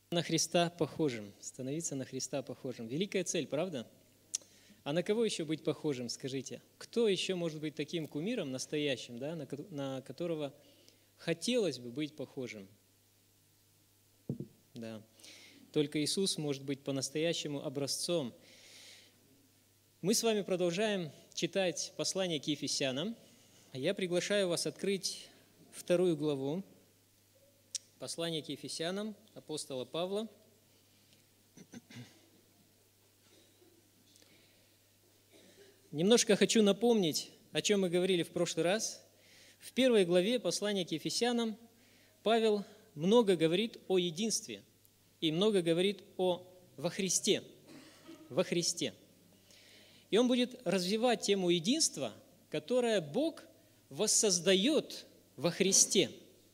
На Христа похожим, становиться на Христа похожим. Великая цель, правда? А на кого еще быть похожим, скажите? Кто еще может быть таким кумиром настоящим, да, на которого хотелось бы быть похожим? Да. Только Иисус может быть по-настоящему образцом. Мы с вами продолжаем читать послание к Ефесянам. Я приглашаю вас открыть 2 главу послания к Ефесянам апостола Павла. Немножко хочу напомнить, о чем мы говорили в прошлый раз. В 1 главе послания к Ефесянам Павел много говорит о единстве и много говорит во Христе. Во Христе. И он будет развивать тему единства, которое Бог воссоздает во Христе.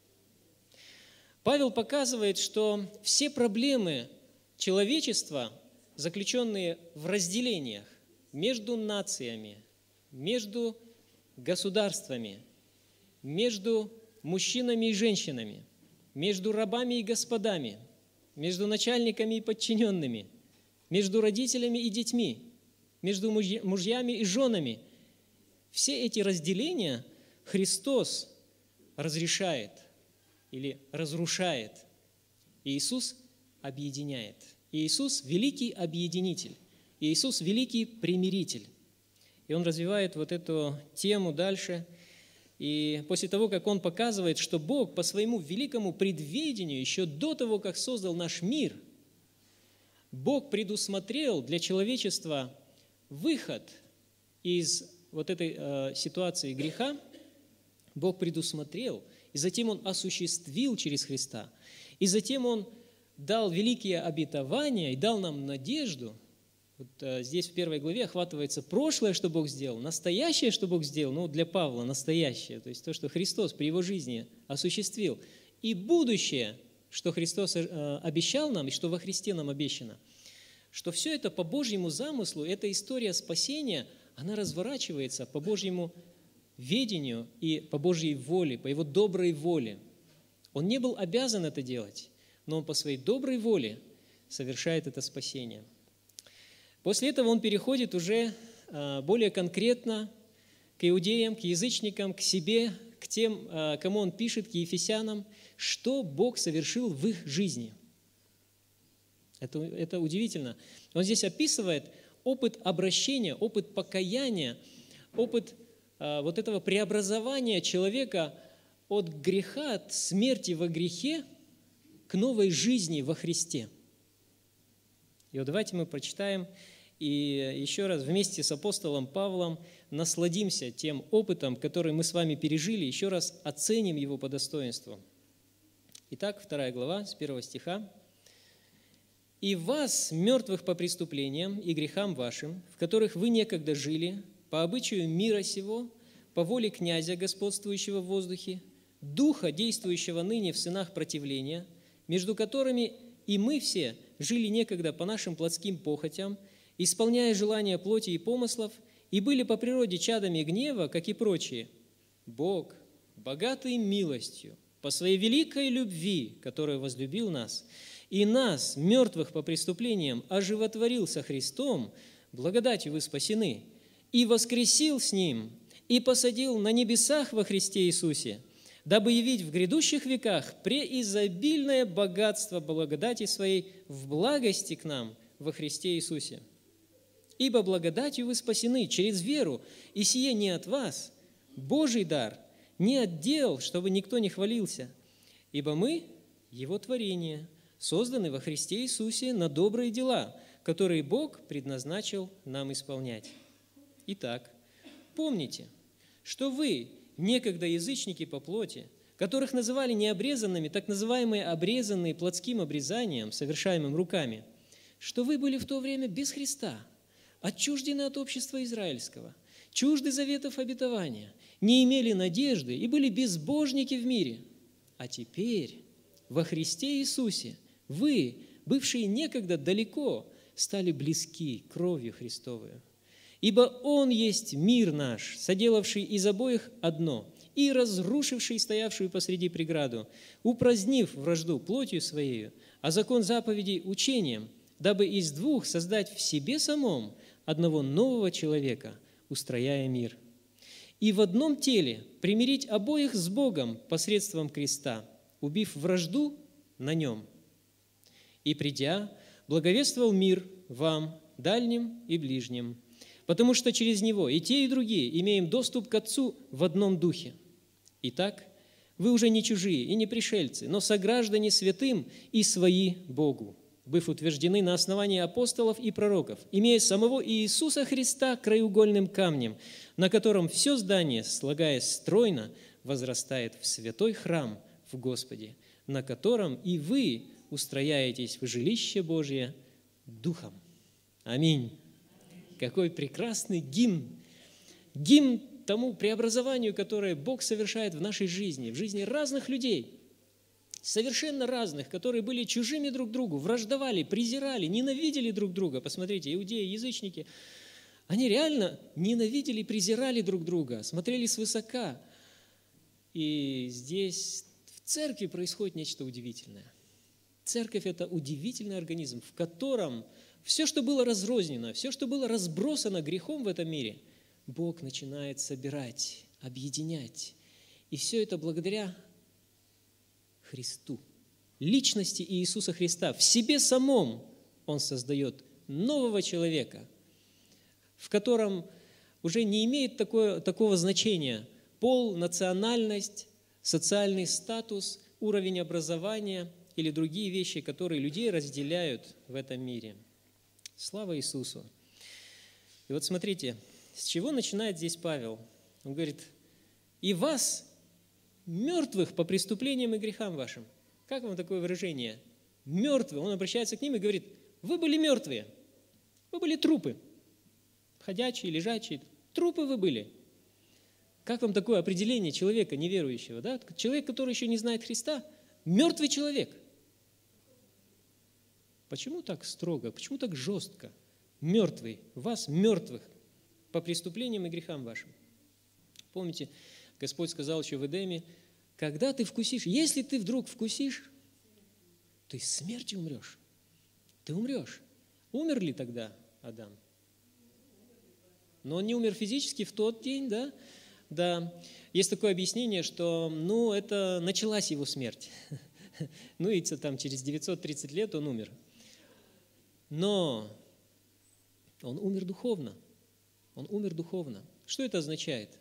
Павел показывает, что все проблемы человечества, заключенные в разделениях между нациями, между государствами, между мужчинами и женщинами, между рабами и господами, между начальниками и подчиненными, между родителями и детьми, между мужьями и женами, все эти разделения Христос разрешает или разрушает. И Иисус объединяет. И Иисус – великий объединитель. И Иисус – великий примиритель. И Он развивает вот эту тему дальше. И после того, как Он показывает, что Бог по своему великому предвидению, еще до того, как создал наш мир, Бог предусмотрел для человечества выход из вот этой ситуации греха, Бог предусмотрел, и затем Он осуществил через Христа, и затем Он дал великие обетования и дал нам надежду. Вот здесь в 1 главе охватывается прошлое, что Бог сделал, настоящее, что Бог сделал, для Павла настоящее, то есть то, что Христос при Его жизни осуществил, и будущее, что Христос обещал нам, и что во Христе нам обещано, что все это по Божьему замыслу, эта история спасения, она разворачивается по Божьему ведению и по Божьей воле, по Его доброй воле. Он не был обязан это делать, но Он по своей доброй воле совершает это спасение. После этого Он переходит уже более конкретно к иудеям, к язычникам, к себе, к тем, кому Он пишет, к ефесянам, что Бог совершил в их жизни. Это удивительно. Он здесь описывает опыт обращения, опыт покаяния, опыт вот этого преобразования человека от греха, от смерти во грехе к новой жизни во Христе. И вот давайте мы прочитаем и еще раз вместе с апостолом Павлом насладимся тем опытом, который мы с вами пережили, еще раз оценим его по достоинству. Итак, 2 глава, с 1 стиха. «И вас, мертвых по преступлениям и грехам вашим, в которых вы некогда жили, по обычаю мира сего, по воле князя, господствующего в воздухе, духа, действующего ныне в сынах противления, между которыми и мы все жили некогда по нашим плотским похотям, исполняя желания плоти и помыслов, и были по природе чадами гнева, как и прочие. Бог, богатый милостью, по своей великой любви, которой возлюбил нас, и нас, мертвых по преступлениям, оживотворил со Христом, благодатью вы спасены, и воскресил с Ним, и посадил на небесах во Христе Иисусе, дабы явить в грядущих веках преизобильное богатство благодати Своей в благости к нам во Христе Иисусе. Ибо благодатью вы спасены через веру, и сие не от вас, Божий дар, не от дел, чтобы никто не хвалился. Ибо мы, Его творение, созданы во Христе Иисусе на добрые дела, которые Бог предназначил нам исполнять. Итак, помните, что вы, некогда язычники по плоти, которых называли необрезанными, так называемые обрезанные плотским обрезанием, совершаемым руками, что вы были в то время без Христа, отчуждены от общества израильского, чужды заветов обетования, не имели надежды и были безбожники в мире. А теперь во Христе Иисусе вы, бывшие некогда далеко, стали близки кровью Христовой. Ибо Он есть мир наш, соделавший из обоих одно, и разрушивший стоявшую посреди преграду, упразднив вражду плотью Своею, а закон заповедей учением, дабы из двух создать в себе самом одного нового человека, устрояя мир. И в одном теле примирить обоих с Богом посредством креста, убив вражду на нем. И придя, благовествовал мир вам, дальним и ближним, потому что через Него и те, и другие имеем доступ к Отцу в одном духе. Итак, вы уже не чужие и не пришельцы, но сограждане святым и свои Богу, быв утверждены на основании апостолов и пророков, имея самого Иисуса Христа краеугольным камнем, на котором все здание, слагаясь стройно, возрастает в святой храм в Господе, на котором и вы устрояетесь в жилище Божие Духом. Аминь. Какой прекрасный гимн! Гимн тому преобразованию, которое Бог совершает в нашей жизни, в жизни разных людей, совершенно разных, которые были чужими друг другу, враждовали, презирали, ненавидели друг друга. Посмотрите, иудеи, язычники, они реально ненавидели, презирали друг друга, смотрели свысока. И здесь в церкви происходит нечто удивительное. Церковь – это удивительный организм, в котором все, что было разрознено, все, что было разбросано грехом в этом мире, Бог начинает собирать, объединять. И все это благодаря Христу, личности Иисуса Христа. В себе самом Он создает нового человека, в котором уже не имеет такого значения пол, национальность, социальный статус, уровень образования или другие вещи, которые людей разделяют в этом мире. Слава Иисусу! И вот смотрите, с чего начинает здесь Павел? Он говорит, «И вас, мертвых по преступлениям и грехам вашим». Как вам такое выражение? Мертвые. Он обращается к ним и говорит, вы были мертвые, вы были трупы, ходячие, лежачие, трупы вы были. Как вам такое определение человека неверующего? Да? Человек, который еще не знает Христа, мертвый человек. Почему так строго? Почему так жестко? Мертвый, вас, мертвых, по преступлениям и грехам вашим. Помните, Господь сказал еще в Эдеме, когда ты вкусишь, если ты вдруг вкусишь, ты смертью умрешь. Ты умрешь. Умер ли тогда Адам? Но он не умер физически в тот день, да? Да. Есть такое объяснение, что, это началась его смерть. И там через 930 лет он умер. Но он умер духовно. Он умер духовно. Что это означает?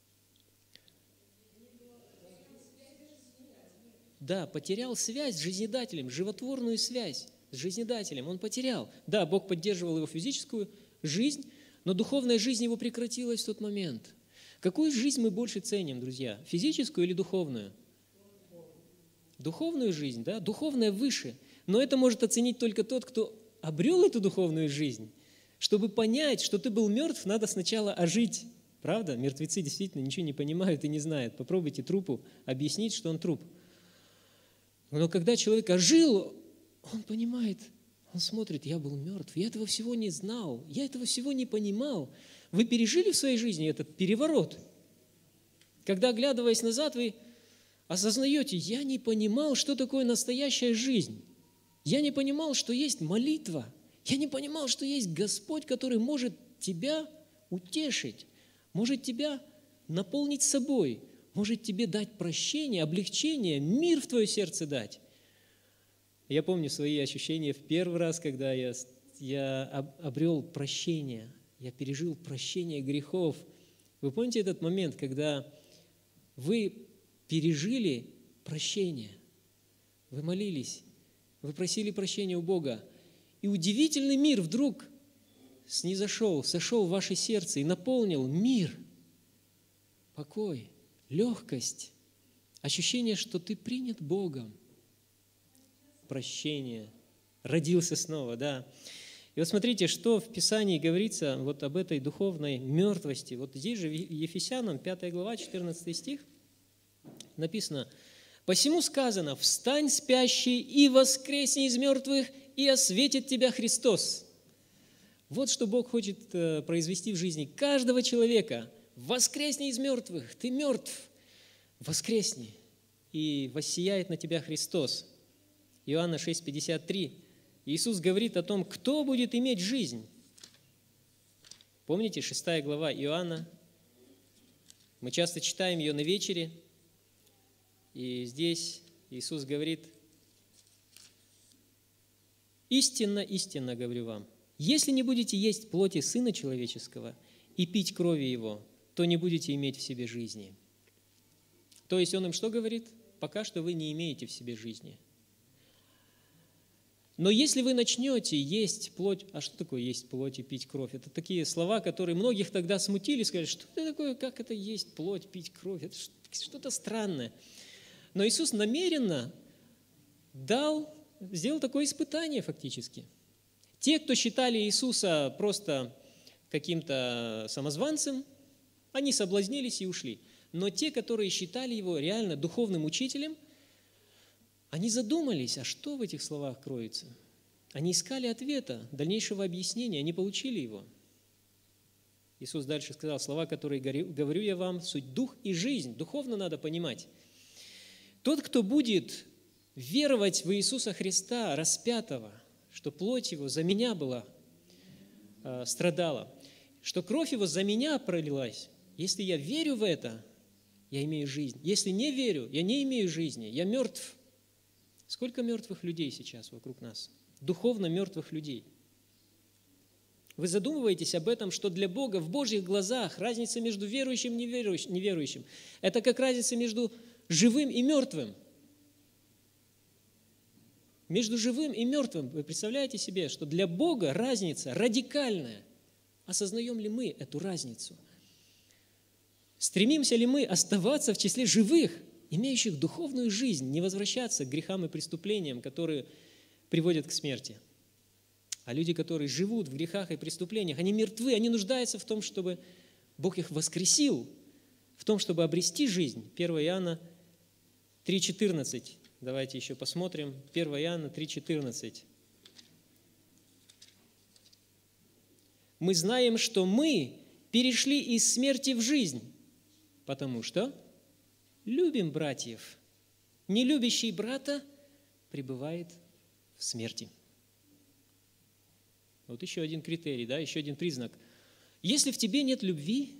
Да, потерял связь с жизнедателем, животворную связь с жизнедателем. Он потерял. Да, Бог поддерживал его физическую жизнь, но духовная жизнь его прекратилась в тот момент. Какую жизнь мы больше ценим, друзья? Физическую или духовную? Духовную жизнь, да? Духовная выше. Но это может оценить только тот, кто обрел эту духовную жизнь. Чтобы понять, что ты был мертв, надо сначала ожить. Правда? Мертвецы действительно ничего не понимают и не знают. Попробуйте трупу объяснить, что он труп. Но когда человек ожил, он понимает, он смотрит, я был мертв, я этого всего не знал, я этого всего не понимал. Вы пережили в своей жизни этот переворот? Когда, оглядываясь назад, вы осознаете, я не понимал, что такое настоящая жизнь. Я не понимал, что есть молитва. Я не понимал, что есть Господь, который может тебя утешить, может тебя наполнить собой, может тебе дать прощение, облегчение, мир в твое сердце дать. Я помню свои ощущения в первый раз, когда я обрел прощение, я пережил прощение грехов. Вы помните этот момент, когда вы пережили прощение, вы молились, вы просили прощения у Бога, и удивительный мир вдруг сошел в ваше сердце и наполнил мир, покой, легкость, ощущение, что ты принят Богом, прощение, родился снова, да. И вот смотрите, что в Писании говорится вот об этой духовной мертвости. Вот здесь же в Ефесянам, 5 глава, 14 стих, написано, «Посему сказано, встань, спящий, и воскресни из мертвых, и осветит тебя Христос». Вот что Бог хочет произвести в жизни каждого человека. Воскресни из мертвых, ты мертв, воскресни, и воссияет на тебя Христос. Иоанна 6,53. Иисус говорит о том, кто будет иметь жизнь. Помните, 6 глава Иоанна? Мы часто читаем ее на вечере, и здесь Иисус говорит: «Истинно, истинно говорю вам, если не будете есть плоти Сына Человеческого и пить крови Его, то не будете иметь в себе жизни». То есть Он им что говорит? Пока что вы не имеете в себе жизни. Но если вы начнете есть плоть, а что такое есть плоть и пить кровь? Это такие слова, которые многих тогда смутили, сказали, что это такое, как это есть плоть, пить кровь? Это что-то странное. Но Иисус намеренно сделал такое испытание фактически. Те, кто считали Иисуса просто каким-то самозванцем, они соблазнились и ушли. Но те, которые считали Его реально духовным учителем, они задумались, а что в этих словах кроется? Они искали ответа, дальнейшего объяснения, они получили его. Иисус дальше сказал: слова, которые говорю я вам, суть дух и жизнь. Духовно надо понимать. Тот, кто будет веровать в Иисуса Христа, распятого, что плоть Его за меня страдала, что кровь Его за меня пролилась, если я верю в это, я имею жизнь. Если не верю, я не имею жизни, я мертв. Сколько мертвых людей сейчас вокруг нас? Духовно мертвых людей. Вы задумываетесь об этом, что для Бога в Божьих глазах разница между верующим и неверующим – это как разница между живым и мертвым. Между живым и мертвым, вы представляете себе, что для Бога разница радикальная. Осознаем ли мы эту разницу? Стремимся ли мы оставаться в числе живых, имеющих духовную жизнь, не возвращаться к грехам и преступлениям, которые приводят к смерти? А люди, которые живут в грехах и преступлениях, они мертвы, они нуждаются в том, чтобы Бог их воскресил, в том, чтобы обрести жизнь. 1 Иоанна 3,14. Давайте еще посмотрим. 1 Иоанна 3,14. Мы знаем, что мы перешли из смерти в жизнь, потому что любим братьев. Не любящий брата пребывает в смерти. Вот еще один критерий, еще один признак. Если в тебе нет любви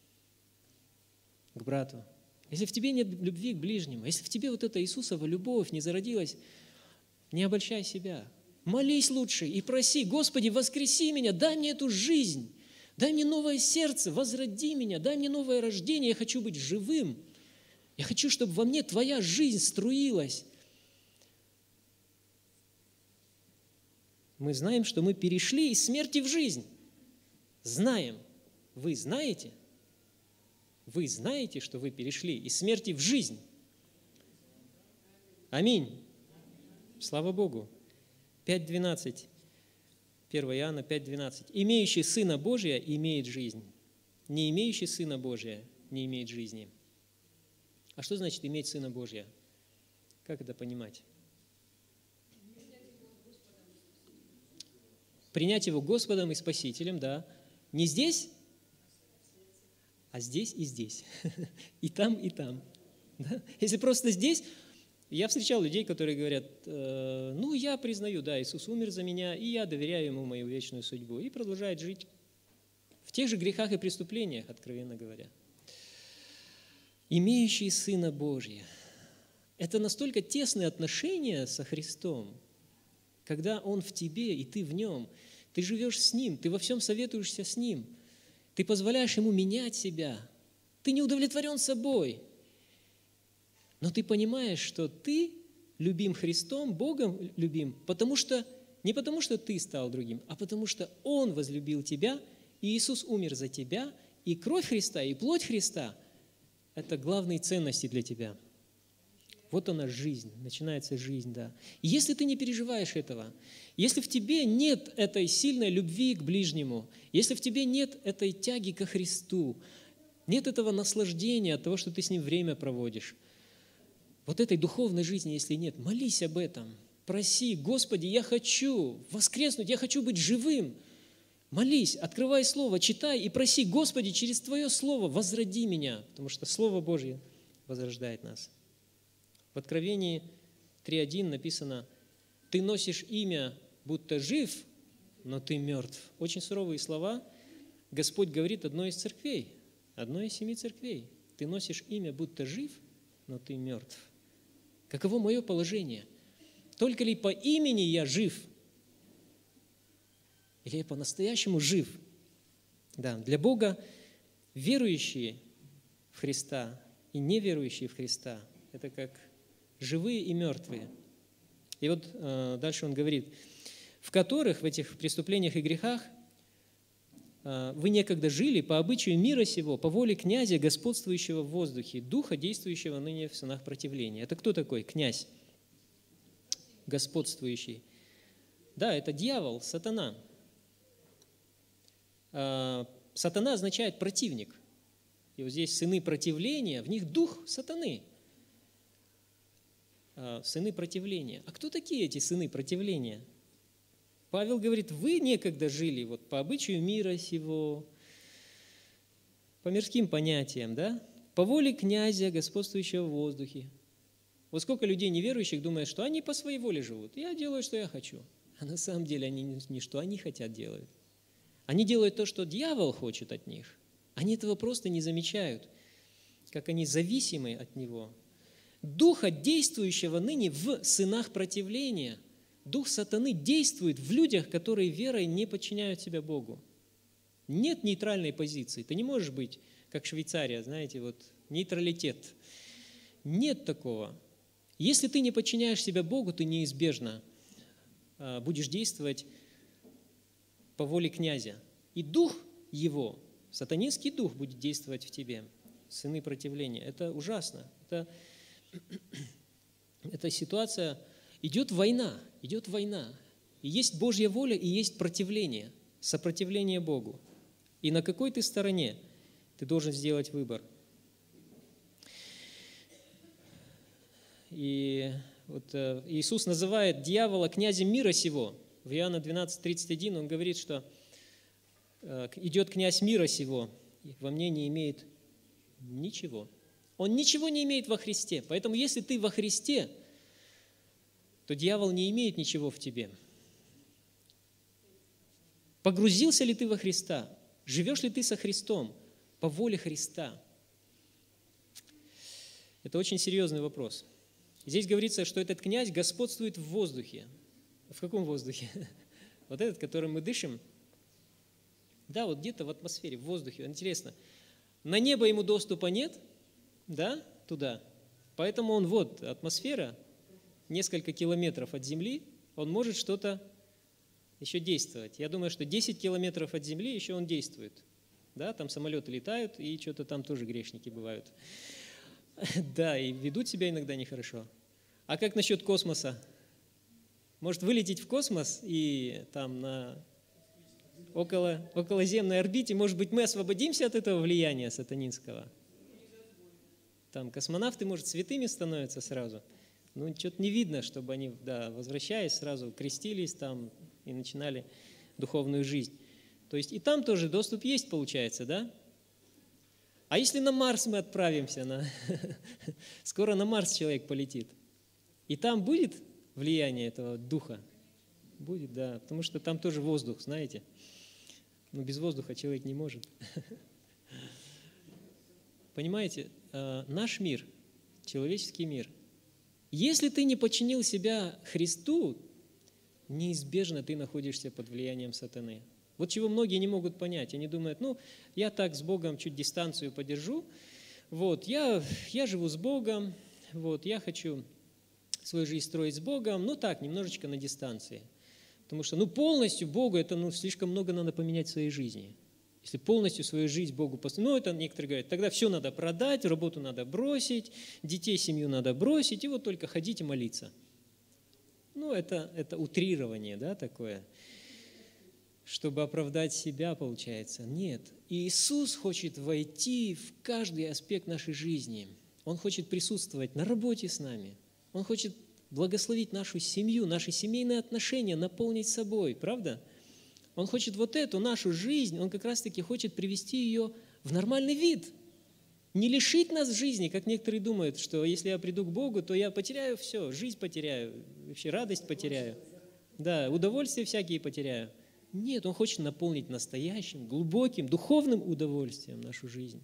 к брату, если в тебе нет любви к ближнему, если в тебе вот эта Иисусова любовь не зародилась, не обольщай себя. Молись лучше и проси: Господи, воскреси меня, дай мне эту жизнь, дай мне новое сердце, возроди меня, дай мне новое рождение, я хочу быть живым. Я хочу, чтобы во мне Твоя жизнь струилась. Мы знаем, что мы перешли из смерти в жизнь. Знаем. Вы знаете? Вы знаете, что вы перешли из смерти в жизнь? Аминь. Слава Богу. 5:12. 1 Иоанна 5:12. Имеющий Сына Божия имеет жизнь. Не имеющий Сына Божия не имеет жизни. А что значит иметь Сына Божия? Как это понимать? Принять Его Господом и Спасителем, да. Не здесь, а здесь и здесь. И там, и там. Да? Если просто здесь, я встречал людей, которые говорят: я признаю, Иисус умер за меня, и я доверяю Ему мою вечную судьбу. И продолжают жить в тех же грехах и преступлениях, откровенно говоря. Имеющий Сына Божия. Это настолько тесные отношения со Христом, когда Он в тебе, и ты в Нем. Ты живешь с Ним, ты во всем советуешься с Ним. Ты позволяешь Ему менять себя. Ты не удовлетворен собой. Но ты понимаешь, что ты любим Христом, Богом любим, не потому что ты стал другим, а потому что Он возлюбил тебя, и Иисус умер за тебя, и кровь Христа, и плоть Христа – это главные ценности для тебя. Вот она жизнь, начинается жизнь, да. И если ты не переживаешь этого, если в тебе нет этой сильной любви к ближнему, если в тебе нет этой тяги ко Христу, нет этого наслаждения от того, что ты с Ним время проводишь, вот этой духовной жизни, если нет, молись об этом, проси: Господи, я хочу воскреснуть, я хочу быть живым, Молись, открывай Слово, читай и проси: Господи, через Твое Слово возроди меня, потому что Слово Божье возрождает нас. В Откровении 3:1 написано: «Ты носишь имя, будто жив, но ты мертв». Очень суровые слова Господь говорит одной из церквей, одной из 7 церквей. Ты носишь имя, будто жив, но ты мертв. Каково мое положение? Только ли по имени я жив? Или я по-настоящему жив? Да, для Бога верующие в Христа и неверующие в Христа – это как живые и мертвые. И вот дальше он говорит: в которых, в этих преступлениях и грехах, вы некогда жили по обычаю мира сего, по воле князя, господствующего в воздухе, духа, действующего ныне в сынах противления. Это кто такой князь, господствующий? Да, это дьявол, сатана. Сатана означает противник. И вот здесь сыны противления, в них дух сатаны. Сыны противления. А кто такие эти сыны противления? Павел говорит: вы некогда жили вот по обычаю мира сего, по мирским понятиям, да? По воле князя, господствующего в воздухе. Вот сколько людей неверующих думают, что они по своей воле живут. Я делаю, что я хочу. А на самом деле они не что они хотят делают. Они делают то, что дьявол хочет от них. Они этого просто не замечают, как они зависимы от него. Духа, действующего ныне в сынах противления, дух сатаны действует в людях, которые верой не подчиняют себя Богу. Нет нейтральной позиции. Ты не можешь быть, как Швейцария, знаете, вот нейтралитет. Нет такого. Если ты не подчиняешь себя Богу, ты неизбежно будешь действовать по воле князя. И дух его, сатанинский дух, будет действовать в тебе. Сыны противления. Это ужасно. Это ситуация, идет война. И есть Божья воля, и есть противление, сопротивление Богу. И на какой ты стороне, ты должен сделать выбор. И вот Иисус называет дьявола князем мира сего. В Иоанна 12:31 он говорит, что идет князь мира сего, во мне не имеет ничего. Он ничего не имеет во Христе. Поэтому если ты во Христе, то дьявол не имеет ничего в тебе. Погрузился ли ты во Христа? Живешь ли ты со Христом по воле Христа? Это очень серьезный вопрос. Здесь говорится, что этот князь господствует в воздухе. В каком воздухе? Вот этот, которым мы дышим? Да, вот где-то в атмосфере, в воздухе. Интересно. На небо ему доступа нет, да, туда. Поэтому он, вот, атмосфера, несколько километров от Земли, он может что-то еще действовать. Я думаю, что 10 километров от Земли еще он действует. Да, там самолеты летают, и что-то там тоже грешники бывают. Да, и ведут себя иногда нехорошо. А как насчет космоса? Может вылететь в космос и там на околоземной орбите, может быть, мы освободимся от этого влияния сатанинского? Там космонавты, может, святыми становятся сразу. Ну, что-то не видно, чтобы они, да, возвращаясь, сразу крестились там и начинали духовную жизнь. То есть и там тоже доступ есть, получается, да? А если на Марс мы отправимся, скоро на Марс человек полетит, и там будет влияние этого духа? Будет, да, потому что там тоже воздух, знаете. Но без воздуха человек не может. Понимаете, наш мир, человеческий мир, если ты не подчинил себя Христу, неизбежно ты находишься под влиянием сатаны. Вот чего многие не могут понять. Они думают, ну, я так с Богом чуть дистанцию подержу, вот, я живу с Богом, вот, я хочу свою жизнь строить с Богом, ну так, немножечко на дистанции. Потому что, ну, полностью Богу, это, ну, слишком много надо поменять в своей жизни. Если полностью свою жизнь Богу поставить, ну, это некоторые говорят, тогда все надо продать, работу надо бросить, детей, семью надо бросить, и вот только ходить и молиться. Ну, это утрирование, да, такое, чтобы оправдать себя, получается. Нет, Иисус хочет войти в каждый аспект нашей жизни. Он хочет присутствовать на работе с нами. Он хочет благословить нашу семью, наши семейные отношения, наполнить собой, правда? Он хочет вот эту нашу жизнь, он как раз-таки хочет привести ее в нормальный вид. Не лишить нас жизни, как некоторые думают, что если я приду к Богу, то я потеряю все, жизнь потеряю, вообще радость потеряю. Да, удовольствия всякие потеряю. Нет, Он хочет наполнить настоящим, глубоким, духовным удовольствием нашу жизнь.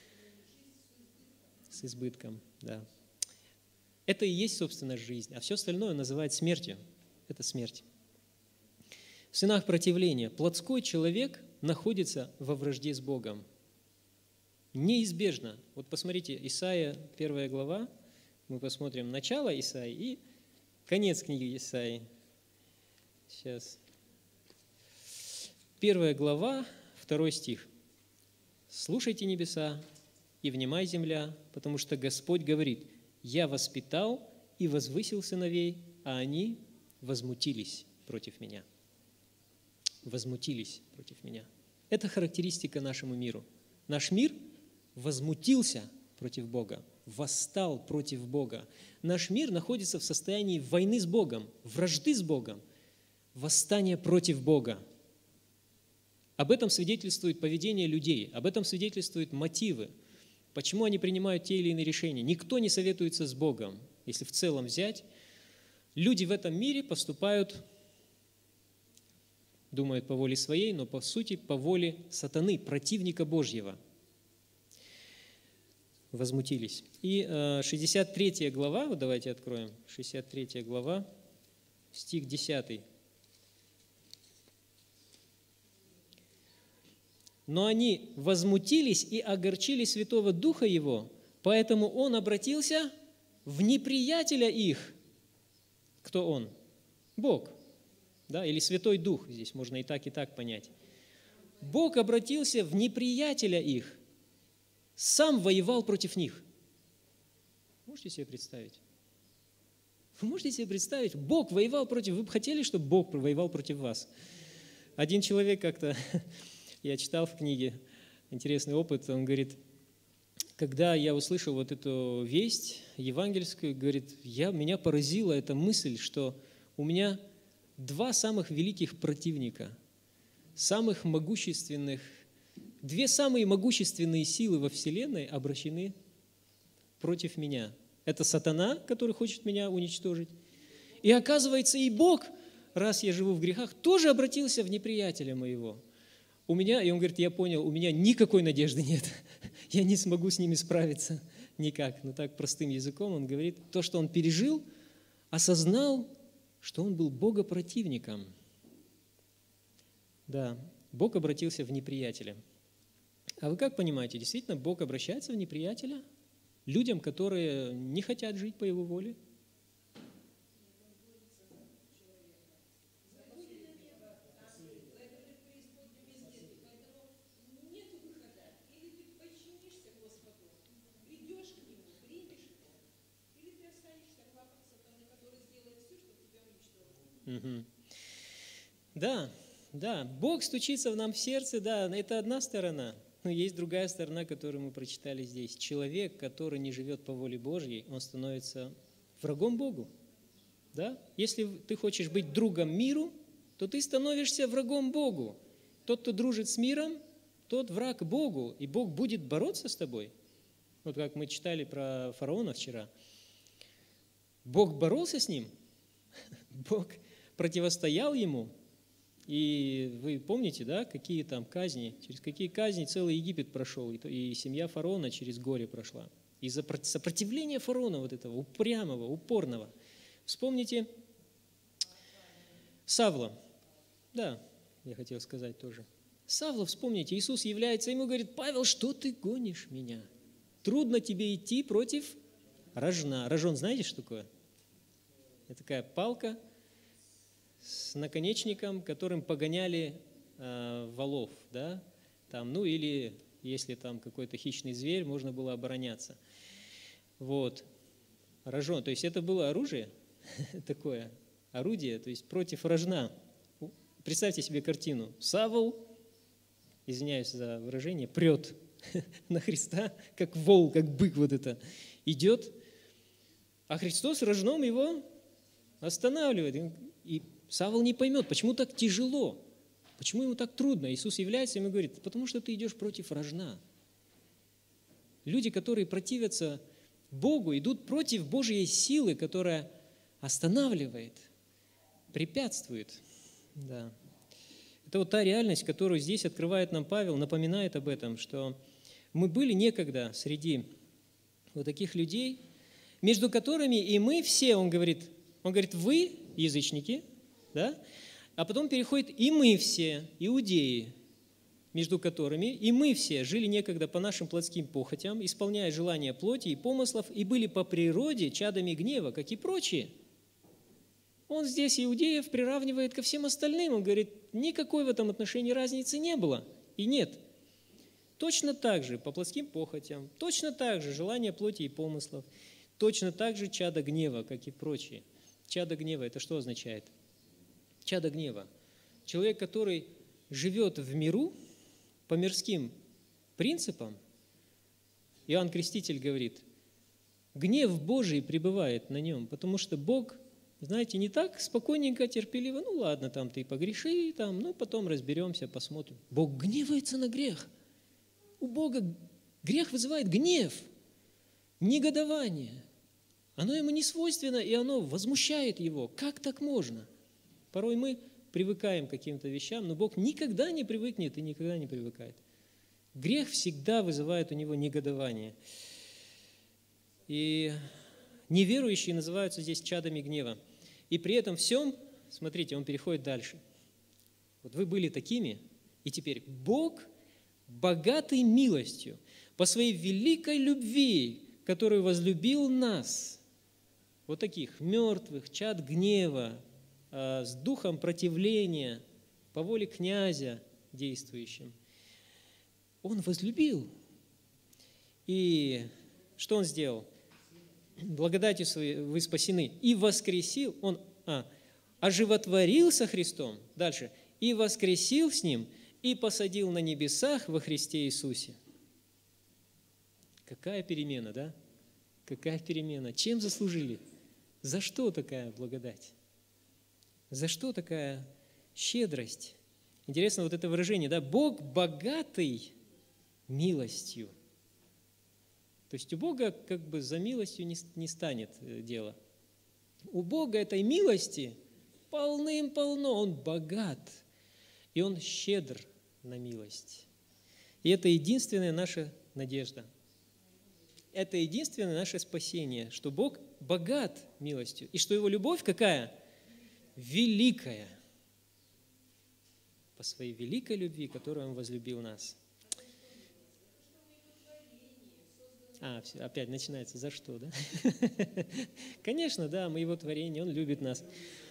С избытком, да. Это и есть, собственно, жизнь, а все остальное Он называет смертью. Это смерть. В сынах противления плотской человек находится во вражде с Богом. Неизбежно. Вот посмотрите, Исайя, 1 глава, мы посмотрим начало Исаии и конец книги Исаии. Сейчас. 1 глава, 2 стих. «Слушайте, небеса, и внимай, земля, потому что Господь говорит, я воспитал и возвысил сыновей, а они возмутились против меня». Возмутились против меня. Это характеристика нашему миру. Наш мир возмутился против Бога, восстал против Бога. Наш мир находится в состоянии войны с Богом, вражды с Богом, восстания против Бога. Об этом свидетельствует поведение людей, об этом свидетельствуют мотивы, почему они принимают те или иные решения. Никто не советуется с Богом. Если в целом взять, люди в этом мире поступают, думают по воле своей, но по сути по воле сатаны, противника Божьего. Возмутились. И 63 глава, вот давайте откроем, 63 глава, стих 10. «Но они возмутились и огорчили Святого Духа Его, поэтому Он обратился в неприятеля их». Кто Он? Бог. Да? Или Святой Дух, здесь можно и так понять. Бог обратился в неприятеля их, сам воевал против них. Можете себе представить? Вы можете себе представить? Бог воевал против... Вы бы хотели, чтобы Бог воевал против вас? Один человек как-то... Я читал в книге интересный опыт, он говорит, когда я услышал вот эту весть евангельскую, говорит, меня поразила эта мысль, что у меня два самых великих противника, самых могущественных, две самые могущественные силы во Вселенной обращены против меня. Это сатана, который хочет меня уничтожить. И оказывается, и Бог, раз я живу в грехах, тоже обратился в неприятеля моего. У меня, и он говорит, я понял, у меня никакой надежды нет. Я не смогу с ними справиться никак. Но так простым языком он говорит, то, что он пережил, осознал, что он был богопротивником. Да, Бог обратился в неприятеля. А вы как понимаете, действительно Бог обращается в неприятеля? Людям, которые не хотят жить по Его воле? Угу. Да, Бог стучится в нам в сердце, да, это одна сторона, но есть другая сторона, которую мы прочитали здесь. Человек, который не живет по воле Божьей, он становится врагом Богу. Да? Если ты хочешь быть другом миру, то ты становишься врагом Богу. Тот, кто дружит с миром, тот враг Богу, и Бог будет бороться с тобой. Вот как мы читали про фараона вчера. Бог боролся с ним, Бог противостоял ему. И вы помните, да, какие там казни, через какие казни целый Египет прошел, и семья фараона через горе прошла. Из-за сопротивления фараона вот этого упрямого, упорного. Вспомните Савла. Да, я хотел сказать тоже. Савла, вспомните, Иисус является ему, говорит, Павел, что ты гонишь меня? Трудно тебе идти против рожна. Рожон, знаете, что такое? Это такая палка с наконечником, которым погоняли волов, да, там, ну или если там какой-то хищный зверь, можно было обороняться. Вот, рожон, то есть это было оружие, такое орудие, то есть против рожна. Представьте себе картину. Савл, извиняюсь за выражение, прет на Христа, как вол, как бык вот это, идет, а Христос рожном его останавливает. И Савл не поймет, почему так тяжело. Почему ему так трудно? Иисус является ему и говорит: потому что ты идешь против рожна. Люди, которые противятся Богу, идут против Божьей силы, которая останавливает, препятствует. Да. Это вот та реальность, которую здесь открывает нам Павел, напоминает об этом, что мы были некогда среди вот таких людей, между которыми и мы все, он говорит, вы, язычники, да? А потом переходит: и мы все, иудеи, между которыми и мы все жили некогда по нашим плотским похотям, исполняя желания плоти и помыслов, и были по природе чадами гнева, как и прочие. Он здесь иудеев приравнивает ко всем остальным. Он говорит, никакой в этом отношении разницы не было и нет. Точно так же по плотским похотям, точно так же желания плоти и помыслов, точно так же чада гнева, как и прочие. Чадо гнева – это что означает? Чадо гнева. Человек, который живет в миру по мирским принципам, Иоанн Креститель говорит, гнев Божий пребывает на нем, потому что Бог, знаете, не так спокойненько, терпеливо, ну ладно, там ты погреши, там, ну потом разберемся, посмотрим. Бог гневается на грех. У Бога грех вызывает гнев, негодование. Оно ему не свойственно, и оно возмущает его. Как так можно? Порой мы привыкаем к каким-то вещам, но Бог никогда не привыкнет и никогда не привыкает. Грех всегда вызывает у него негодование. И неверующие называются здесь чадами гнева. И при этом всем, смотрите, он переходит дальше. Вот вы были такими, и теперь Бог, богатый милостью, по своей великой любви, который возлюбил нас, вот таких мертвых, чад гнева, с духом противления, по воле князя действующим, Он возлюбил. И что Он сделал? Благодатью своей вы спасены. И воскресил, Он оживотворил со Христом, дальше, и воскресил с Ним, и посадил на небесах во Христе Иисусе. Какая перемена, да? Какая перемена? Чем заслужили? За что такая благодать? За что такая щедрость? Интересно вот это выражение, да? Бог богатый милостью. То есть у Бога как бы за милостью не станет дело. У Бога этой милости полным-полно. Он богат, и Он щедр на милость. И это единственная наша надежда. Это единственное наше спасение, что Бог богат милостью, и что Его любовь какая? Великая. По своей великой любви, которую Он возлюбил нас. Все, опять начинается, за что, да? Конечно, да, мы Его творение, Он любит нас.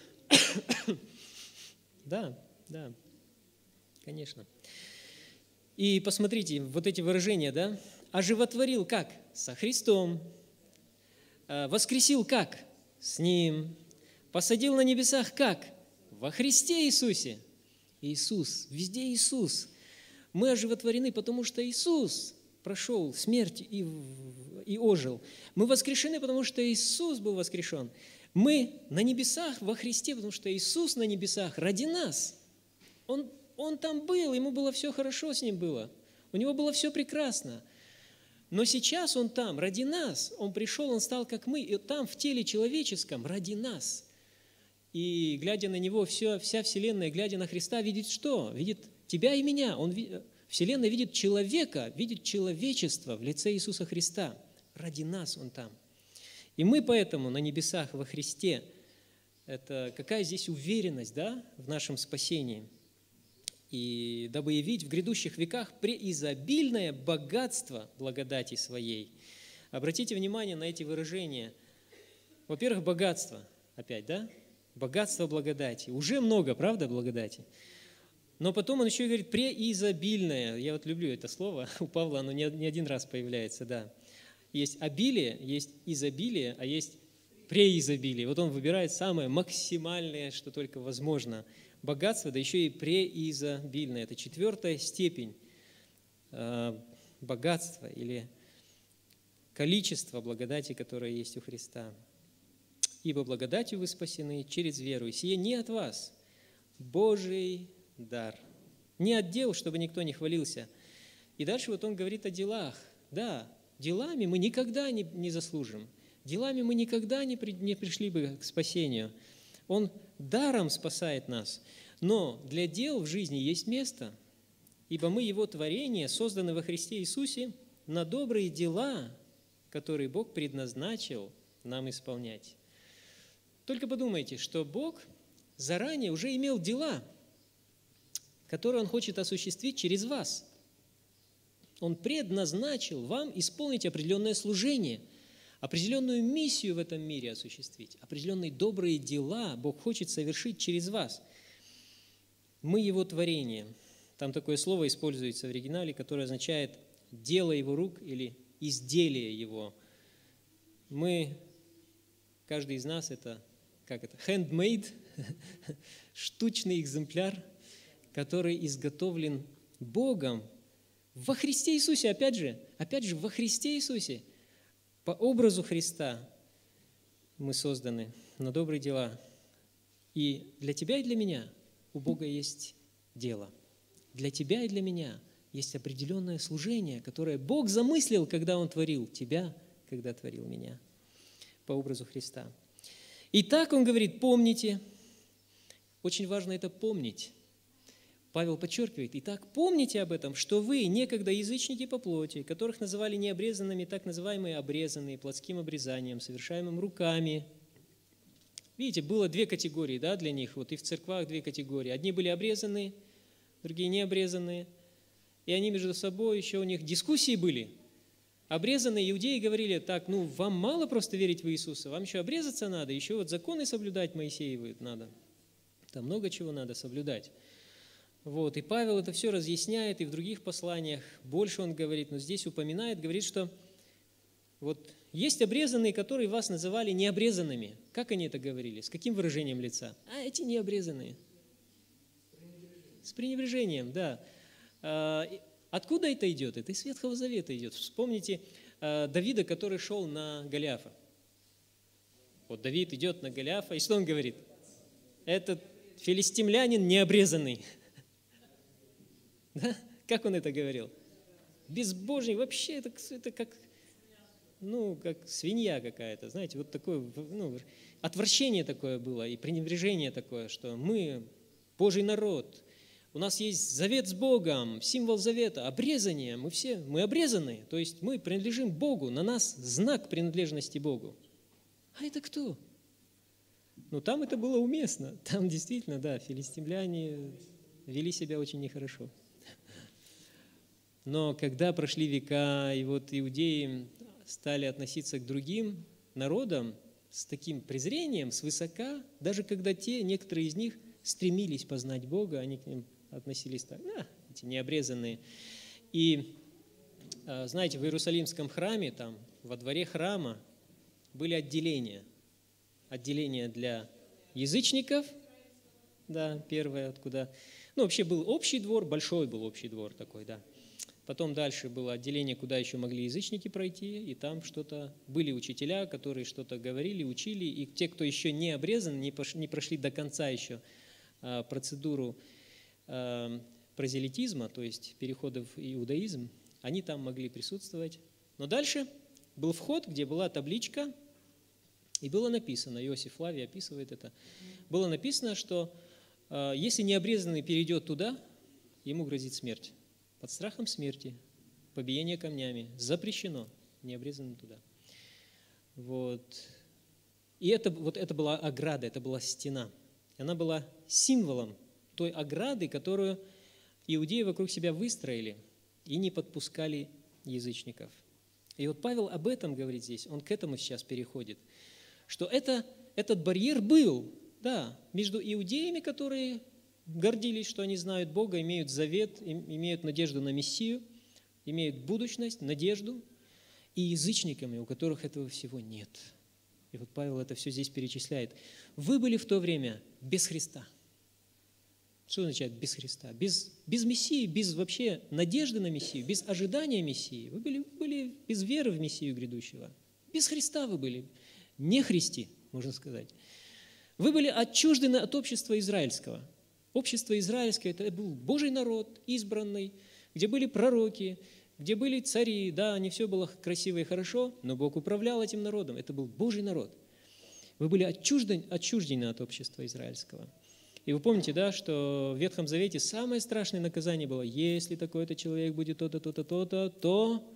Да, конечно. И посмотрите, вот эти выражения, да? Оживотворил как? Со Христом. Воскресил как? С Ним. Посадил на небесах как? Во Христе Иисусе. Иисус, везде Иисус. Мы оживотворены, потому что Иисус прошел смерть и ожил. Мы воскрешены, потому что Иисус был воскрешен. Мы на небесах во Христе, потому что Иисус на небесах ради нас. Он там был, ему было все хорошо с ним было. У него было все прекрасно. Но сейчас Он там, ради нас. Он пришел, Он стал как мы, и там в теле человеческом ради нас. И глядя на Него, вся Вселенная, глядя на Христа, видит что? Видит тебя и меня. Вселенная видит человека, видит человечество в лице Иисуса Христа. Ради нас Он там. И мы поэтому на небесах во Христе. Это какая здесь уверенность, да, в нашем спасении. И дабы явить в грядущих веках преизобильное богатство благодати Своей. Обратите внимание на эти выражения. Во-первых, богатство. Опять, да? Богатство благодати. Уже много, правда, благодати? Но потом он еще и говорит преизобильное. Я вот люблю это слово. У Павла оно не один раз появляется, да. Есть обилие, есть изобилие, а есть преизобилие. Вот он выбирает самое максимальное, что только возможно. Богатство, да еще и преизобильное. Это 4-я степень богатства или количества благодати, которое есть у Христа. Ибо благодатью вы спасены через веру, и сие не от вас, Божий дар. не от дел, чтобы никто не хвалился. И дальше вот он говорит о делах. Да, делами мы никогда не заслужим. Делами мы никогда не пришли бы к спасению. Он даром спасает нас. Но для дел в жизни есть место, ибо мы Его творение, созданы во Христе Иисусе на добрые дела, которые Бог предназначил нам исполнять. Только подумайте, что Бог заранее уже имел дела, которые Он хочет осуществить через вас. Он предназначил вам исполнить определенное служение, определенную миссию в этом мире осуществить, определенные добрые дела Бог хочет совершить через вас. Мы Его творение. Там такое слово используется в оригинале, которое означает «дело Его рук» или «изделие Его». Мы, каждый из нас, это handmade, штучный экземпляр, который изготовлен Богом во Христе Иисусе, опять же, во Христе Иисусе, по образу Христа мы созданы на добрые дела. И для тебя и для меня у Бога есть дело. Для тебя и для меня есть определенное служение, которое Бог замыслил, когда Он творил тебя, когда творил меня, по образу Христа. Итак, Он говорит, помните, очень важно это помнить. Павел подчеркивает, итак, помните об этом, что вы, некогда язычники по плоти, которых называли необрезанными, так называемые обрезанные, плотским обрезанием, совершаемым руками. Видите, было две категории, да, для них, вот и в церквах две категории. Одни были обрезанные, другие необрезанные. И они между собой, еще у них дискуссии были. Обрезанные иудеи говорили, так, вам мало просто верить в Иисуса, вам еще обрезаться надо, еще вот законы соблюдать Моисеевы надо. Там много чего надо соблюдать. Вот, и Павел это все разъясняет, и в других посланиях больше он говорит, но здесь упоминает, говорит, что вот есть обрезанные, которые вас называли необрезанными. Как они это говорили? С каким выражением лица? А эти необрезанные. С пренебрежением, да. Откуда это идет? Это из Ветхого Завета идет. Вспомните Давида, который шел на Голиафа. Вот Давид идет на Голиафа, и что он говорит? Этот филистимлянин необрезанный. Да? Как он это говорил? Безбожник, вообще это как свинья какая-то, знаете, вот такое, отвращение такое было и пренебрежение такое, что мы Божий народ, у нас есть завет с Богом, символ завета, обрезание, мы обрезаны, то есть мы принадлежим Богу, на нас знак принадлежности Богу. А это кто? Там это было уместно, там действительно, да, филистимляне вели себя очень нехорошо. Но когда прошли века, и вот иудеи стали относиться к другим народам с таким презрением, свысока, даже когда некоторые из них стремились познать Бога, они к ним относились так, эти необрезанные. И, знаете, в Иерусалимском храме, там, во дворе храма были отделения для язычников, да, первое, откуда, вообще был общий двор, большой был общий двор такой, да. Потом дальше было отделение, куда еще могли язычники пройти, и там были учителя, которые что-то говорили, учили, и те, кто еще не обрезан, не прошли до конца еще процедуру прозелитизма, то есть перехода в иудаизм, они там могли присутствовать. Но дальше был вход, где была табличка, и было написано, Иосиф Флавий описывает это, было написано, что если необрезанный перейдет туда, ему грозит смерть. Под страхом смерти, побиение камнями, запрещено необрезанным туда. Вот. И это была ограда, это была стена. Она была символом той ограды, которую иудеи вокруг себя выстроили и не подпускали язычников. И вот Павел об этом говорит здесь, он к этому сейчас переходит, что этот барьер был, да, между иудеями, которые гордились, что они знают Бога, имеют завет, имеют надежду на Мессию, имеют будущность, надежду, и язычниками, у которых этого всего нет. И вот Павел это все здесь перечисляет. Вы были в то время без Христа. Что означает без Христа? Без Мессии, без вообще надежды на Мессию, без ожидания Мессии. Вы были без веры в Мессию грядущего. Без Христа вы были. Не христи, можно сказать. Вы были отчуждены от общества израильского. Общество израильское – это был Божий народ, избранный, где были пророки, где были цари. Да, не все было красиво и хорошо, но Бог управлял этим народом. Это был Божий народ. Вы были отчуждены от общества израильского. И вы помните, да, что в Ветхом Завете самое страшное наказание было: если такой-то человек будет то-то, то-то, то-то, то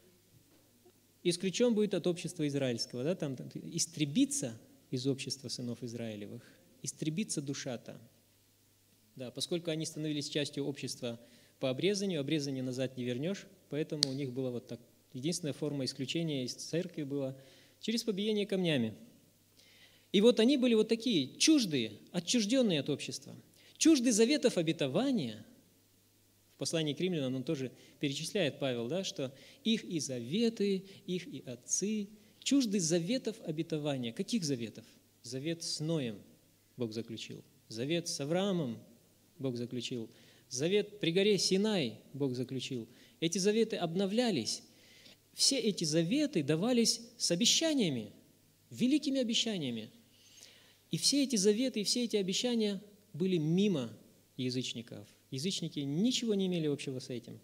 исключен будет от общества израильского. Да, там истребится из общества сынов Израилевых, истребится душа-то. Да, поскольку они становились частью общества по обрезанию, обрезание назад не вернешь, поэтому у них было вот так. Единственная форма исключения из церкви была через побиение камнями. И вот они были вот такие, чуждые, отчужденные от общества, чужды заветов обетования. В послании к римлянам он тоже перечисляет, Павел, да, что их и заветы, их и отцы, чужды заветов обетования. Каких заветов? Завет с Ноем Бог заключил, завет с Авраамом Бог заключил, завет при горе Синай Бог заключил. Эти заветы обновлялись. Все эти заветы давались с обещаниями, великими обещаниями. И все эти заветы, и все эти обещания были мимо язычников. Язычники ничего не имели общего с этим.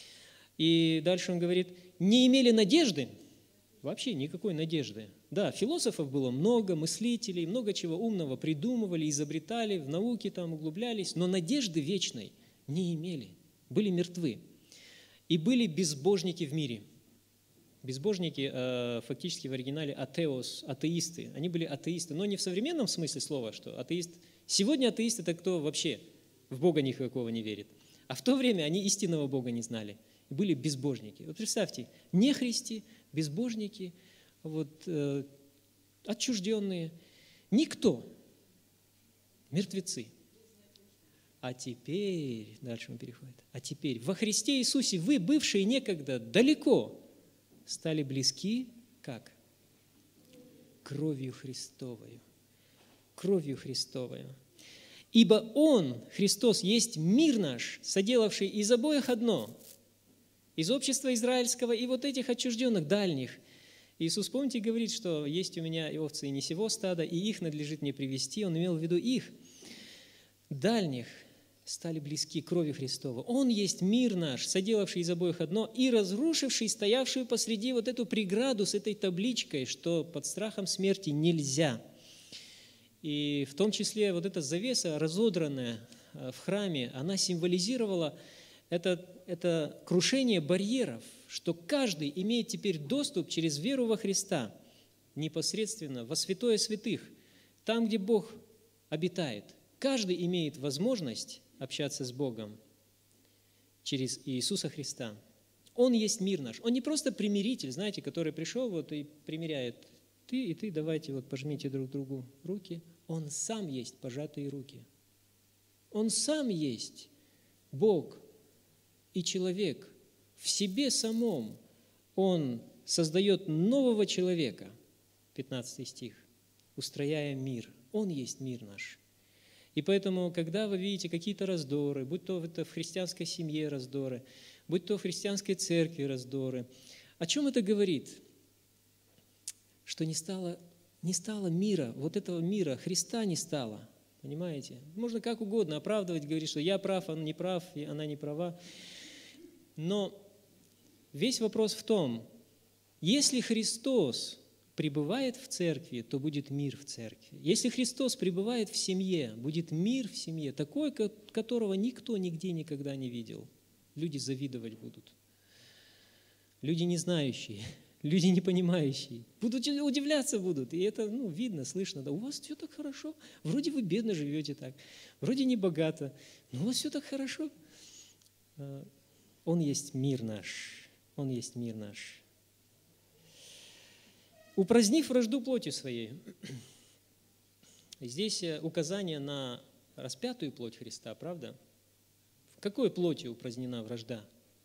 И дальше он говорит, не имели надежды, вообще никакой надежды. Да, философов было много, мыслителей, много чего умного придумывали, изобретали, в науке там углублялись, но надежды вечной не имели, были мертвы. И были безбожники в мире. Безбожники фактически в оригинале атеос, атеисты. Они были атеисты, но не в современном смысле слова, что атеист. Сегодня атеист – это кто вообще в Бога никакого не верит. А в то время они истинного Бога не знали. И были безбожники. Вот представьте, нехристи, безбожники, вот, отчужденные, никто, мертвецы. А теперь, дальше он переходит, а теперь во Христе Иисусе вы, бывшие некогда далеко, стали близки, как? Кровью Христовою. Кровью Христовою. Ибо Он, Христос, есть мир наш, соделавший из обоих одно, из общества израильского и вот этих отчужденных, дальних. Иисус, помните, говорит, что есть у меня и овцы и не сего стада, и их надлежит мне привести. Он имел в виду их, дальних, стали близки крови Христова. Он есть мир наш, соделавший из обоих одно и разрушивший стоявшую посреди вот эту преграду с этой табличкой, что под страхом смерти нельзя. И в том числе вот эта завеса, разодранная в храме, она символизировала это крушение барьеров, что каждый имеет теперь доступ через веру во Христа непосредственно во святое святых, там, где Бог обитает. Каждый имеет возможность общаться с Богом через Иисуса Христа. Он есть мир наш. Он не просто примиритель, знаете, который пришел вот и примиряет. Ты и ты, давайте вот пожмите друг другу руки. Он сам есть пожатые руки. Он сам есть Бог и человек. В себе самом Он создает нового человека, 15 стих, устрояя мир. Он есть мир наш. И поэтому, когда вы видите какие-то раздоры, будь то это в христианской семье раздоры, будь то в христианской церкви раздоры, о чем это говорит? Что не стало мира, вот этого мира, Христа не стало, понимаете? Можно как угодно оправдывать, говорить, что я прав, он не прав, и она не права. Но весь вопрос в том, если Христос пребывает в церкви, то будет мир в церкви. Если Христос пребывает в семье, будет мир в семье, такой, которого никто нигде никогда не видел. Люди завидовать будут. Люди не знающие, люди не понимающие. Будут удивляться будут. И это видно, слышно. Да, у вас все так хорошо. Вроде вы бедно живете так. Вроде не богато. Но у вас все так хорошо. Он есть мир наш. Он есть мир наш. Упразднив вражду плотью своей. Здесь указание на распятую плоть Христа, правда? В какой плотью упразднена вражда?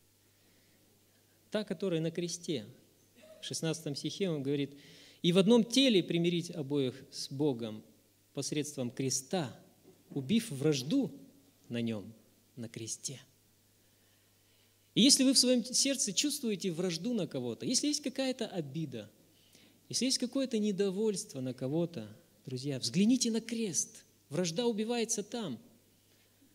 Та, которая на кресте. В 16 стихе он говорит, «И в одном теле примирить обоих с Богом посредством креста, убив вражду на нем, на кресте». И если вы в своем сердце чувствуете вражду на кого-то, если есть какая-то обида, если есть какое-то недовольство на кого-то, друзья, взгляните на крест. Вражда убивается там.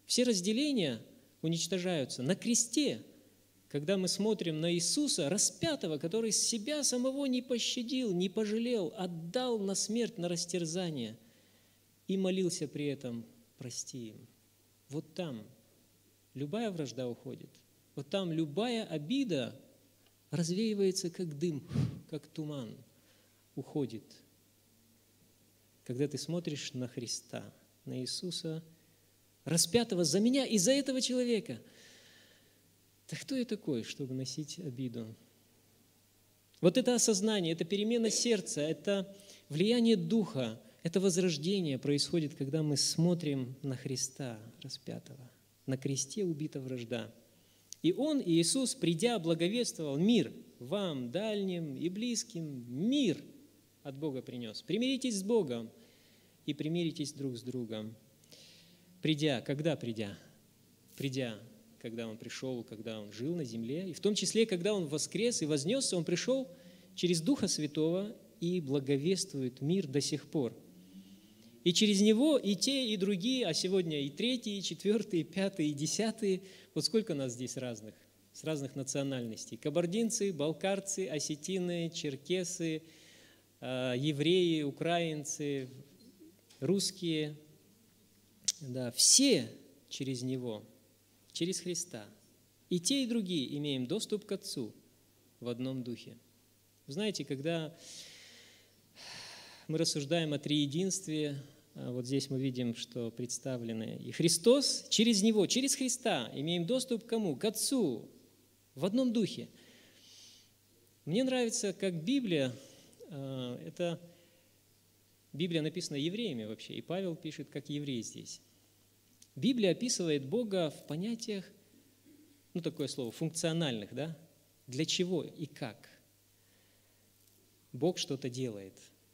Все разделения уничтожаются на кресте, когда мы смотрим на Иисуса, распятого, который себя самого не пощадил, не пожалел, отдал на смерть, на растерзание и молился при этом: прости им. Вот там любая вражда уходит. Вот там любая обида развеивается, как дым, как туман, уходит. Когда ты смотришь на Христа, на Иисуса, распятого за меня и за этого человека. Да кто я такой, чтобы носить обиду? Вот это осознание, это перемена сердца, это влияние Духа, это возрождение происходит, когда мы смотрим на Христа распятого. На кресте убита вражда. И Он, Иисус, придя, благовествовал мир вам, дальним и близким, мир от Бога принес. Примиритесь с Богом и примиритесь друг с другом. Придя, когда придя? Придя, когда Он пришел, когда Он жил на земле, и в том числе, когда Он воскрес и вознесся, Он пришел через Духа Святого и благовествует мир до сих пор. И через Него и те, и другие, а сегодня и третьи, и четвертые, и пятые, и десятые. Вот сколько нас здесь разных, с разных национальностей. Кабардинцы, балкарцы, осетины, черкесы, евреи, украинцы, русские. Да, все через Него, через Христа. И те, и другие имеем доступ к Отцу в одном Духе. Вы знаете, когда мы рассуждаем о триединстве, вот здесь мы видим, что представлены и Христос, через Него, через Христа имеем доступ к кому? К Отцу в одном Духе. Мне нравится, как Библия, это Библия написана евреями вообще, и Павел пишет, как еврей здесь. Библия описывает Бога в понятиях, такое слово, функциональных, да? Для чего и как Бог что-то делает.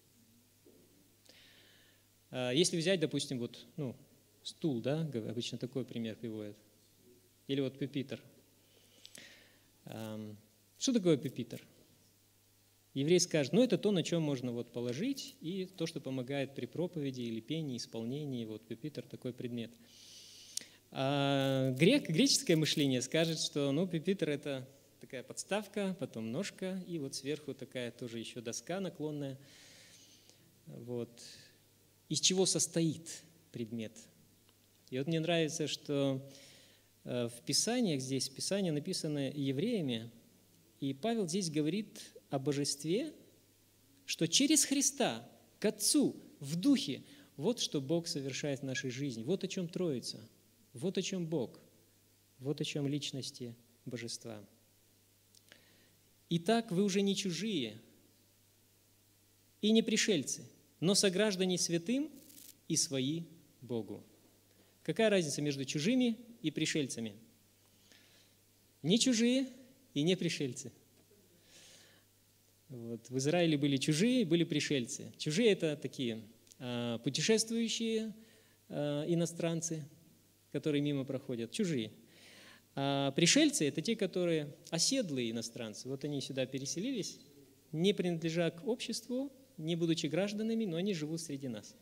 Если взять, допустим, стул, да, обычно такой пример приводят, или вот пюпитр. Что такое пюпитр? Еврей скажет, это то, на чем можно положить, и то, что помогает при проповеди или пении, исполнении, пюпитр такой предмет. А греческое мышление скажет, что пюпитр – это такая подставка, потом ножка, и сверху такая тоже еще доска наклонная. Из чего состоит предмет. И мне нравится, что в Писаниях здесь, Писание написано евреями, и Павел здесь говорит о божестве, что через Христа к Отцу в Духе, вот что Бог совершает в нашей жизни, вот о чем Троица, вот о чем Бог, вот о чем личности Божества. Итак, вы уже не чужие и не пришельцы, но сограждане святым и свои Богу. Какая разница между чужими и пришельцами? Не чужие и не пришельцы. В Израиле были чужие, были пришельцы. Чужие – это такие путешествующие иностранцы, которые мимо проходят. Чужие. А пришельцы – это те, которые оседлые иностранцы. Они сюда переселились, не принадлежа к обществу, не будучи гражданами, но они живут среди нас.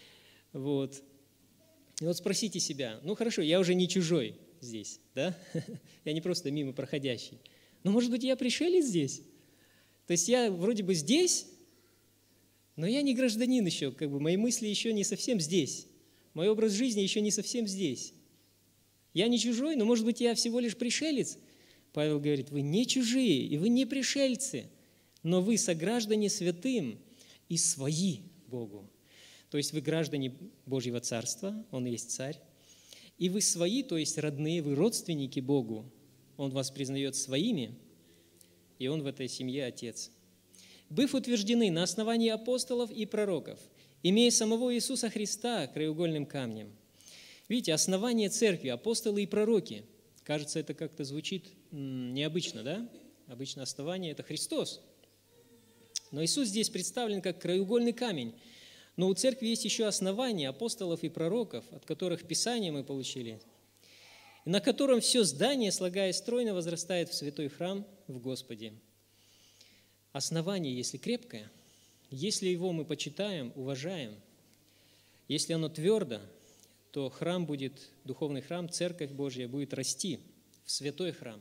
И спросите себя, хорошо, я уже не чужой здесь, да? Я не просто мимо проходящий. Но, может быть, я пришелец здесь? То есть я вроде бы здесь, но я не гражданин еще, мои мысли еще не совсем здесь. Мой образ жизни еще не совсем здесь. Я не чужой, но, может быть, я всего лишь пришелец. Павел говорит, вы не чужие, и вы не пришельцы, но вы сограждане святым и свои Богу. То есть вы граждане Божьего Царства, Он есть Царь, и вы свои, то есть родные, вы родственники Богу. Он вас признает своими, и Он в этой семье Отец. Быв утверждены на основании апостолов и пророков, имея самого Иисуса Христа краеугольным камнем. Видите, основание церкви, апостолы и пророки. Кажется, это как-то звучит необычно, да? Обычно основание – это Христос. Но Иисус здесь представлен как краеугольный камень. Но у церкви есть еще основания апостолов и пророков, от которых Писание мы получили, на котором все здание, слагаясь стройно, возрастает в святой храм в Господе. Основание, если крепкое, если его мы почитаем, уважаем, если оно твердо, то храм будет, духовный храм, Церковь Божья будет расти в святой храм.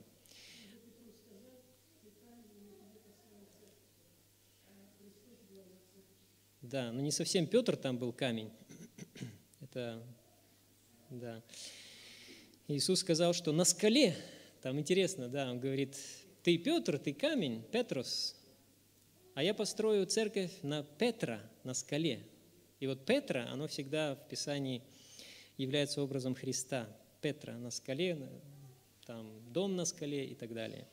Да, но не совсем Петр там был камень. Это, да. Иисус сказал, что на скале, там интересно, да, Он говорит, ты Петр, ты камень, Петрос, а я построю церковь на Петра, на скале. И вот Петра, оно всегда в Писании является образом Христа. Петра на скале, там дом на скале и так далее.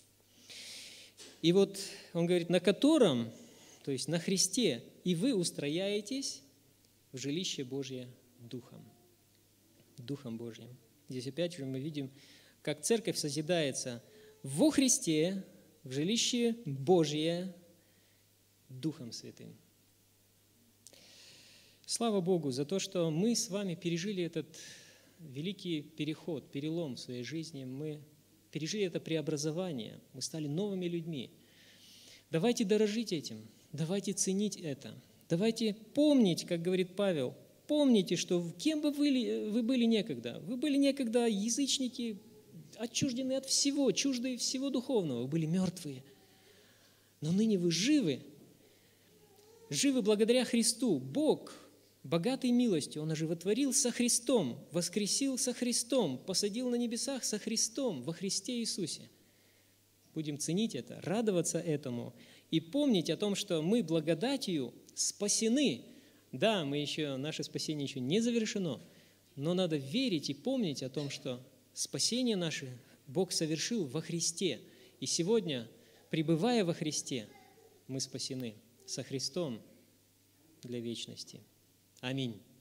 И вот Он говорит, на котором, то есть на Христе, и вы устрояетесь в жилище Божье Духом. Духом Божьим. Здесь опять же мы видим, как церковь созидается во Христе, в жилище Божье Духом Святым. Слава Богу за то, что мы с вами пережили этот великий переход, перелом в своей жизни. Мы пережили это преобразование, мы стали новыми людьми. Давайте дорожить этим, давайте ценить это. Давайте помнить, как говорит Павел, помните, что кем бы вы были некогда. Вы были некогда язычники, отчуждены от всего, чуждые всего духовного. Вы были мертвые. Но ныне вы живы. Живы благодаря Христу. Бог, богатый милостью, Он оживотворил со Христом, воскресил со Христом, посадил на небесах со Христом, во Христе Иисусе. Будем ценить это, радоваться этому и помнить о том, что мы благодатью спасены. Да, наше спасение еще не завершено, но надо верить и помнить о том, что спасение наше Бог совершил во Христе. И сегодня, пребывая во Христе, мы спасены со Христом для вечности. Аминь.